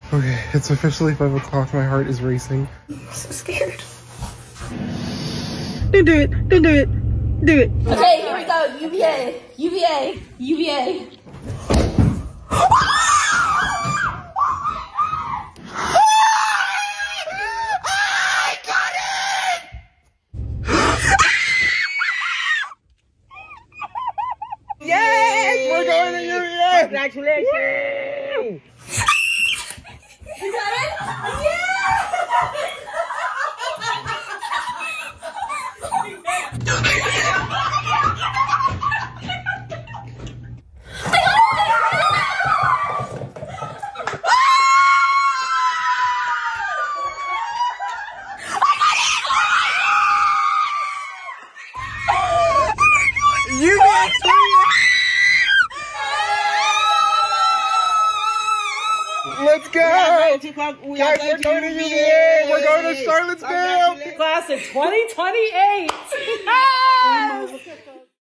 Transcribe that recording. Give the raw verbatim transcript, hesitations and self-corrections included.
Okay, it's officially five o'clock. My heart is racing. I'm so scared. Don't do it. Don't do it. Do it. Okay, here we go. U V A. U V A. U V A. I got it! Yes! We're going to U V A! Congratulations! You got it? Yeah! You got three! Let's go! We Guys, we're going to U V A! We're going to Charlottesville! Class of twenty twenty-eight!